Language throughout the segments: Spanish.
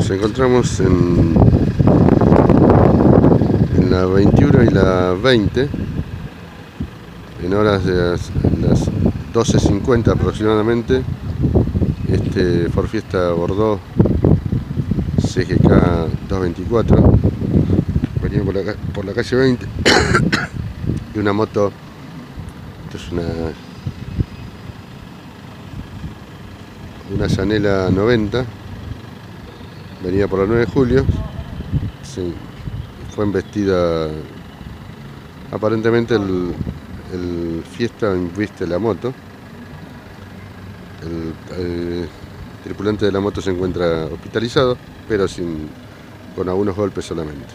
Nos encontramos en la 21 y la 20, en horas de las 12:50 aproximadamente. Este Ford Fiesta Bordeaux CGK 224 venía por la calle 20 y una moto. Esto es una Yanela 90, venía por la 9 de julio. Sí, fue embestida. Aparentemente el Fiesta embiste la moto. El tripulante de la moto se encuentra hospitalizado, pero con algunos golpes solamente.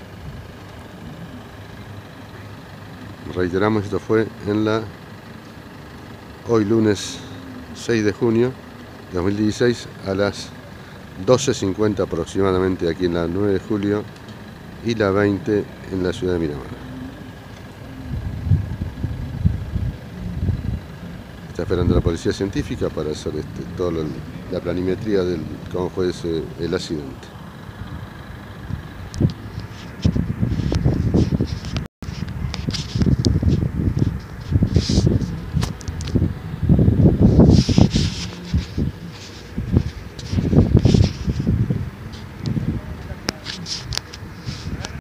Reiteramos, esto fue hoy lunes 6 de junio de 2016 a las 12:50 aproximadamente, aquí en la 9 de julio y la 20 en la ciudad de Miramar. Está esperando la policía científica para hacer toda la planimetría de cómo fue el accidente.